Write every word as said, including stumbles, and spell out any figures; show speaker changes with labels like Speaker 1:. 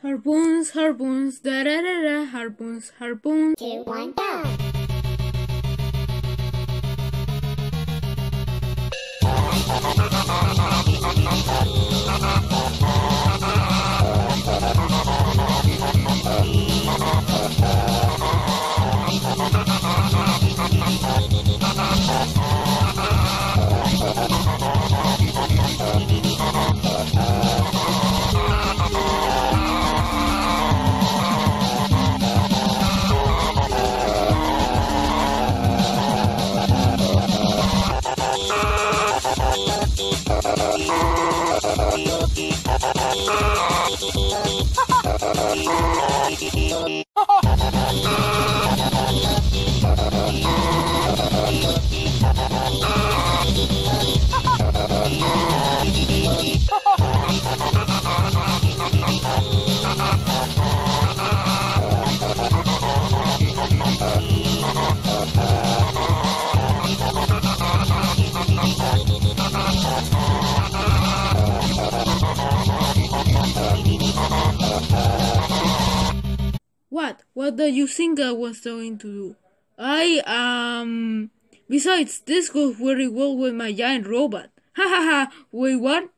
Speaker 1: Harpoons, harpoons, da da da da, harpoons, harpoons.
Speaker 2: Two, one, go!
Speaker 1: What? What do you think I was going to do? I, um... Besides, this goes very well with my giant robot. Ha ha ha! Wait, what?